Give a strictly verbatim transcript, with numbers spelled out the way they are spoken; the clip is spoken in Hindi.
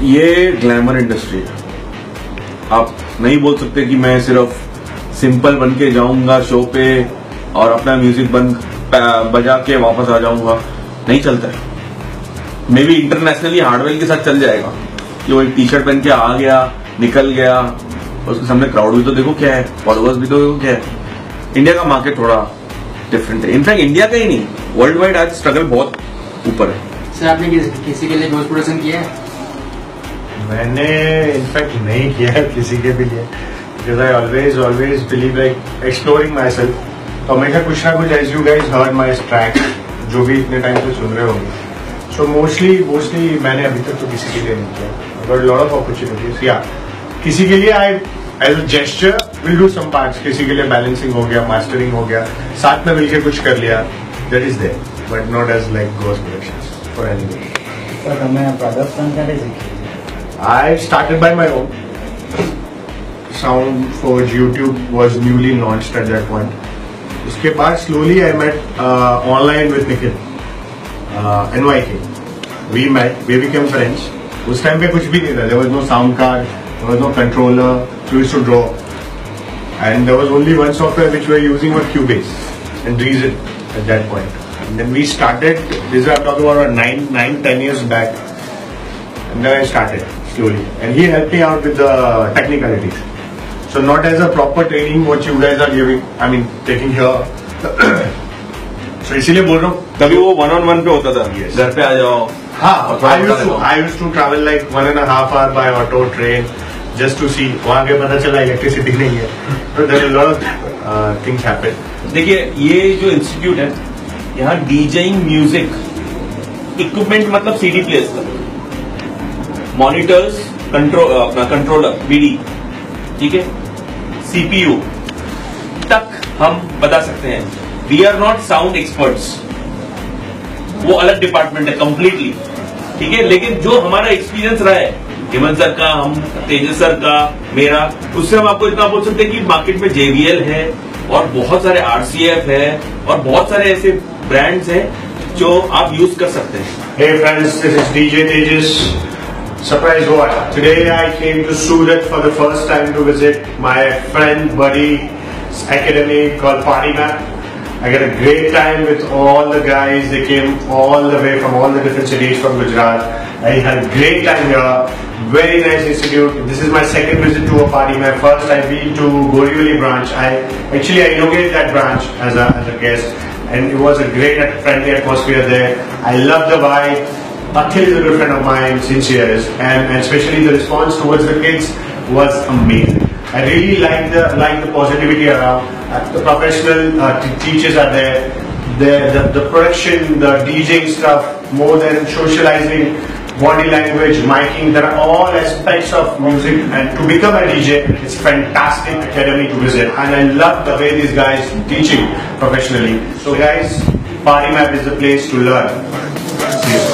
ये ग्लैमर इंडस्ट्री है। आप नहीं बोल सकते कि मैं सिर्फ सिंपल बन के जाऊंगा शो पे और अपना म्यूजिक बंद बजा के वापस आ जाऊंगा, नहीं चलता है। मे बी इंटरनेशनली हार्डवेल के साथ चल जाएगा कि वो एक टी शर्ट पहन के आ गया, निकल गया, उसके सामने क्राउड भी तो देखो क्या है, फॉलोअर्स भी तो देखो क्या है। इंडिया का मार्केट थोड़ा डिफरेंट है। इनफैक्ट इंडिया का ही नहीं, वर्ल्ड वाइड आज स्ट्रगल बहुत ऊपर है। सर आपने किसी के लिए गोस्ट प्रोडक्शन किया है? मैंने इनफैक्ट नहीं किया है किसी के भी लिए, because I always always believe like exploring myself. तो हमेशा कुछ ना कुछ, as you guys heard my track, जो भी इतने टाइम से सुन रहे होंगे, सो मोस्टली मोस्टली मैंने अभी तक तो किसी के लिए नहीं किया। गॉट लॉट ऑफ अपॉर्चुनिटीज, या किसी के लिए I as a gesture will do some parts, किसी के लिए बैलेंसिंग हो गया, मास्टरिंग हो गया, साथ में मिलकर कुछ कर लिया, that is there, but not as like ghost productions for anything. Sir हमें प्रोडक्शन कैसे सीखी? I started by my own. SoundForge YouTube was newly launched at that point. उसके बाद slowly I met uh, online with Nikhil, uh, N Y K. We met, we became friends. उस टाइम पे कुछ भी नहीं था. There was no sound card, there was no controller. We used to draw, and there was only one software which we were using was Cubase and Reason at that point. And then we started. This is I'm talking about nine, nine, ten years back. And then I started slowly, and he helped me out with the technicalities. So not as a proper training what you guys are giving, I mean taking here. So इसीलिए बोल रहा हूँ, तभी वो वन ऑन वन पे होता था। yes. घर पे आ जाओ। हाँ, I used to I used to travel like one and a half hour by auto train just to see. वहाँ के पता चला इलेक्ट्रिसिटी नहीं है, so there are a lot of uh, things happen. देखिए ये जो इंस्टीट्यूट है, यहाँ डीजेइंग म्यूजिक इक्विपमेंट मतलब सीडी प्लेयर्स तक, मॉनिटर्स, कंट्रोल अपना कंट्रोलर बीडी, ठीक है, सीपीयू तक हम बता सकते हैं। We are not sound experts, वो अलग डिपार्टमेंट है कंप्लीटली, ठीक है। लेकिन जो हमारा एक्सपीरियंस रहा है हेमंत सर का, हम तेजस सर का, मेरा, उससे हम आपको इतना बोल सकते हैं कि मार्केट में जेवीएल है और बहुत सारे आरसीएफ है और बहुत सारे ऐसे ब्रांड्स हैं जो आप यूज कर सकते हैं। Hey friends, this is D J Tejas. Surprise what? Today I came to Surat for the first time to visit my friend buddy's academy called Party Map. I got a great time with all the guys. They came all the way from all the different cities from Gujarat. I had a great time here. Very nice institute. This is my second visit to a Party Map. First I've been to Borivali branch. I actually I inaugurated that branch as a, as a guest, and it was a great friendly atmosphere there. I love the vibe. Akhil is a good friend of mine since years, and, and especially the response towards the kids was amazing. I really like the like the positivity around. Uh, the professional uh, teachers are there. The, the the production, the DJing stuff, more than socializing, body language, miking. There are all aspects of music, and to become a D J, it's fantastic academy to visit. And I love the way these guys teaching professionally. So guys, Party Map is the place to learn. See you.